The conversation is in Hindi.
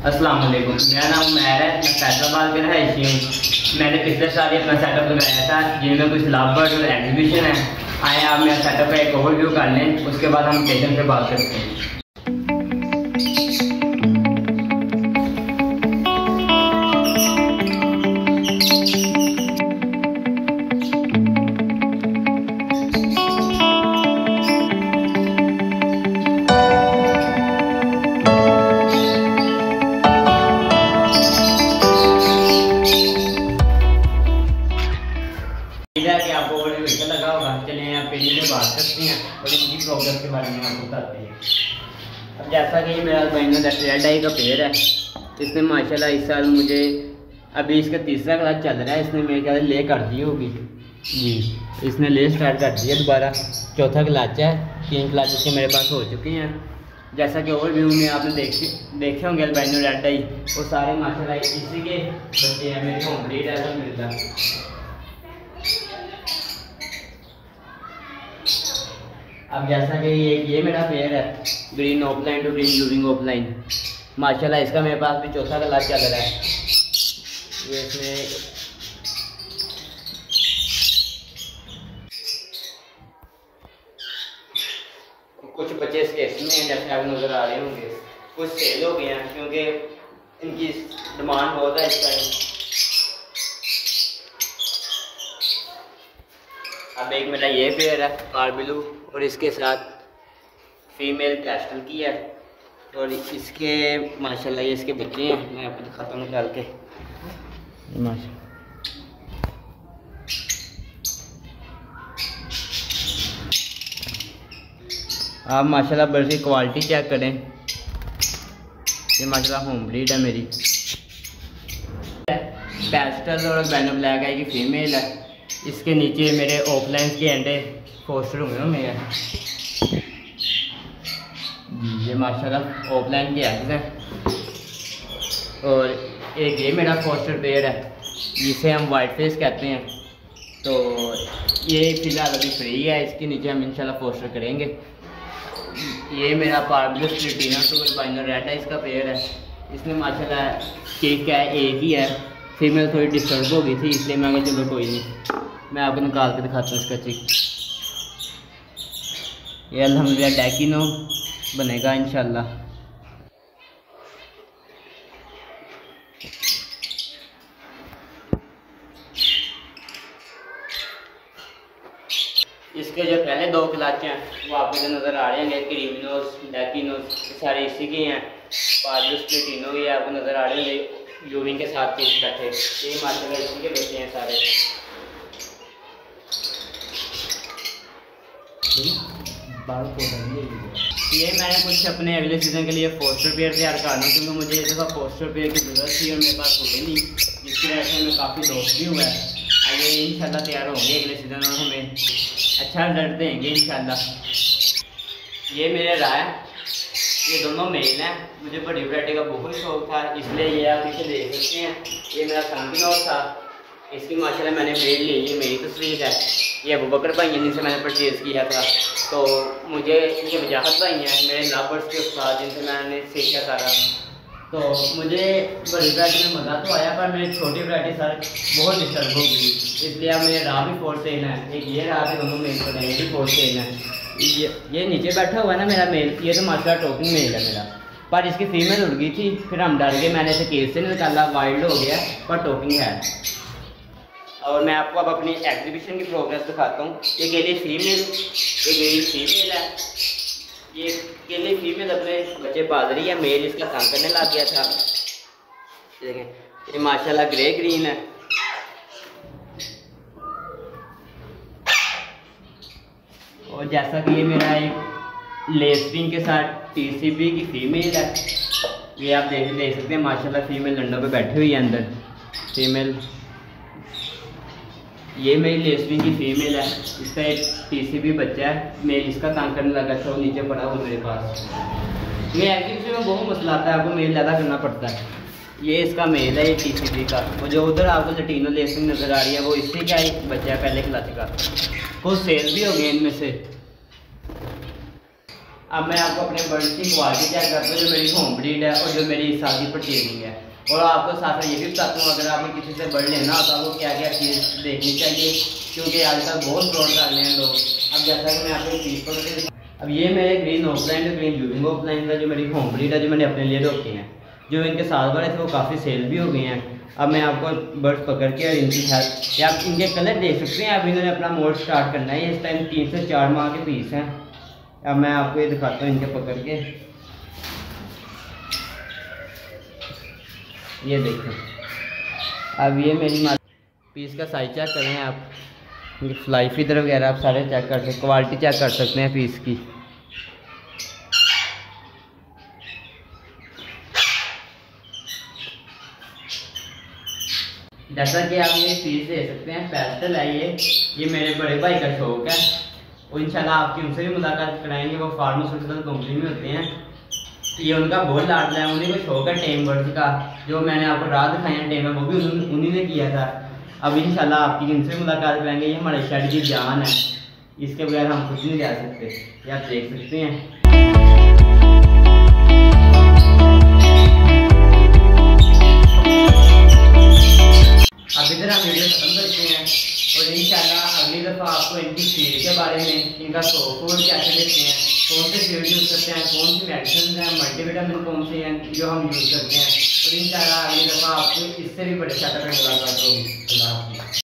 अस्सलाम वालेकुम, मेरा नाम उमैर है। मैं फैसलाबाद का रहायशी हूँ। मैंने पिछले साल ही अपना सेटअप लगाया था जिनमें कुछ लाभवर्ड और एग्जीबिशन है। आए आप मेरा सेटअप का एक ओवरव्यू कर लें, उसके बाद हम पेशेंट से बात करते हैं। कि आपको ओवरव्यू अच्छा लगा होगा। चलिए आप पेशेंट से बात करते हैं और इनकी प्रोग्रेस के बारे में आपको बताते हैं। अब जैसा कि मेरा अल्बाइनो रेड आई का पेयर है, इसने माशाल्लाह इस साल मुझे अभी इसका तीसरा क्लास चल रहा है। इसने मेरे ख्याल ले कर दी होगी जी, इसने ले स्टार्ट कर दिया दोबारा। चौथा क्लाच है, 3 क्लाच इसके मेरे पास हो चुके हैं। जैसा कि ओवरव्यू में आपने देखे होंगे अल्बाइनो रेड आई, वो सारे माशाल्लाह इसी के बच्चे हैं। मेरे होम ब्रीड है मिलता। अब जैसा कि ये मेरा पेयर है green offline to green using offline, माशाल्लाह इसका मेरे पास भी चौथा क्लास चल रहा है। ये इसमें कुछ बच्चे इसके इसमें जैसे आप नज़र आ रहे होंगे, कुछ सेल हो गए हैं क्योंकि इनकी डिमांड बहुत है इस टाइम। अब एक मेरा ये पेयर है कार ब्लू और इसके साथ फीमेल कैस्टल की है और इसके माशाल्लाह ये इसके बच्चे हैं। मैं आपको दिखाता हूँ निकाल के। आप माशाल्लाह बर्ड की क्वालिटी चेक करें। ये माशाल्लाह होम ब्रीड है मेरी। कैस्टल और बैनो ब्लैक है, ये फीमेल है। इसके नीचे मेरे ऑफलाइन के अंडे फोस्टर हुए हैं मेरे। ये माशाल्लाह ऑफलाइन के एग्स हैं। और एक ये मेरा फोस्टर पेयर है जिसे हम वाइट फेस कहते हैं। तो ये फ़िलहाल अभी फ्री है, इसके नीचे हम इंशाल्लाह फोस्टर करेंगे। ये मेरा parblues platina to albino red है, इसका पेयर है। इसमें माशाल्लाह केक है एक ही है। फीमेल थोड़ी डिस्टर्ब हो गई थी इसलिए मैं कहा चलो कोई नहीं, मैं आपको निकाल के दिखाता हूँ इसका चिक। ये अल्हम्दुलिल्लाह डैकिनो बनेगा इंशाल्लाह। इसके जो पहले 2 क्लाच हैं वो आपको जो नज़र आ रहे हैं क्रीमिनोस डैकिनोस, सारे इसी के हैं। पार्बलस प्लेटिनो ये आपको नज़र आ रहे हैं यूविंग के साथ पीस बैठे। ये माशाल्लाह इसी के बच्चे हैं सारे। ये मैंने कुछ अपने अगले सीज़न के लिए फोस्टर पेयर तैयार करना, क्योंकि मुझे इस दफ़ा फोस्टर पेयर की ज़रूरत थी और मेरे पास हुए नहीं, जिसकी वजह से हमें काफ़ी लॉस भी हुआ है। ये इंशाल्लाह तैयार होंगे अगले सीज़न और हमें अच्छा रिजल्ट देंगे इंशाल्लाह। ये मेरे राय, ये दोनों मेल हैं। मुझे बड़ी वैरायटी का बहुत शौक था, इसलिए ये आप इसे देख सकते हैं। ये मेरा संगिनोर था, इसकी माशाल्लाह मैंने ब्रीड ली। ये मेरी तस्वीर है। ये अबू बकर भाई हैं जिनसे मैंने परचेज़ किया था। तो मुझे ये वजाहत भाई हैं मेरे लवर्स के उस्ताद जिनसे मैंने सीखा सारा। तो मुझे बड़ी वैरायटी में मज़ा तो आया, पर मेरी छोटी वैरायटी सर बहुत डिस्टर्ब हो गई, इसलिए अब मेरे राह भी 4 सेल है। एक ये राह भी दोनों मेल पर भी 4 सेल है। ये नीचे बैठा हुआ है ना मेरा मेल, ये तो माशाल्लाह टॉकिंग मेल है मेरा, पर इसकी फीमेल उड़ गई थी। फिर हम डर गए, मैंने इसे केस से निकाला, वाइल्ड हो गया पर टॉकिंग है। और मैं आपको अब अपनी एग्जीबिशन की प्रोग्रेस दिखाता हूँ। ये केली फीमेल, ये मेरी फीमेल है। ये केली फीमेल अपने बच्चे पाल रही है। मेल इसका तंग करने लग गया था। देखें ये माशाल्लाह ग्रे ग्रीन है। और जैसा कि ये मेरा एक लेस्पिंग के साथ टीसीबी की फीमेल है। ये आप देख सकते हैं माशाल्लाह फीमेल लंडों पे बैठी हुई है अंदर फीमेल। ये मेरी लेस्पिंग की फीमेल है, इसका एक टीसीबी बच्चा है। मैं इसका तंग करने लगा था, वो नीचे पड़ा हुआ मेरे पास। मैं एग्जीबिशन में बहुत मसला आता है, आपको मेल ज़्यादा करना पड़ता है। ये इसका मेल है, ये टीसीबी का। वो जो उधर आपको लटीनो लेस्पिंग नज़र आ रही है वो इसी का एक बच्चा है पहले क्लास का। कुछ सेल भी हो गए इनमें से। अब मैं आपको अपने बर्ड्स की क्वालिटी चेक करता हूँ, जो मेरी होम ब्रीड है और जो मेरी सादी परचेजिंग है। और आपको साथ साथ ये भी बताता हूँ, अगर आपने किसी से बर्ड लेना हो तो आपको क्या क्या चीज़ देखनी चाहिए, क्योंकि आजकल बहुत फ्रॉड कर रहे हैं लोग। अब जैसा कि मैं आपको चीज़ पर अब ये मेरे ग्रीन ऑफलाइन ग्रीन जूबिंग ऑफलाइन का जो मेरी होम ब्रीड है, जो मैंने अपने लिए रखे हैं, जो इनके साथ बड़े थे वो काफ़ी सेल भी हो गए हैं। अब मैं आपको बर्ड्स पकड़ के और इनकी हेल्थ या आप इनके कलर देख सकते हैं। अब इन्होंने अपना मोड स्टार्ट करना है, इस टाइम 3 से 4 माह के पीस हैं। अब मैं आपको ये दिखाता हूँ इनके पकड़ के, ये देखो। अब ये मेरी पीस का साइज चेक करें आप, फ्लाई फीदर वगैरह आप सारे चेक कर सकते, क्वालिटी चेक कर सकते हैं पीस की। जैसा कि आप ये पीस दे सकते हैं, पेस्टल है ये मेरे बड़े भाई का शौक है और इंशाल्लाह आपकी उनसे भी मुलाकात कराएंगे। वो फार्मास्यूटिकल कंपनी में होते हैं, ये उनका बहुत लाडला है, उन्हीं को शौक है टेम बर्ड्स का। जो मैंने आपको रात दिखाई है टेम है, वो भी उन्हीं ने किया था। अब इंशाल्लाह आपकी इनसे मुलाकात कराएंगे। ये हमारे शेड की जान है, इसके बगैर हम कुछ नहीं रह सकते, ये आप देख सकते हैं। अब इधर हम वीडियो खत्म करते हैं और इंशाल्लाह अगली दफ़ा आपको इनकी फीड के बारे में, इनका फूड कैसे देते हैं, कौन से फीड यूज़ करते हैं, कौन सी मेडिसिन हैं, मल्टीविटामिन कौन से हैं जो हम यूज़ करते हैं, और इंशाल्लाह अगली दफ़ा आपको इससे भी बड़े सेटअप में मुलाकात होगी। अल्लाह हाफ़िज़।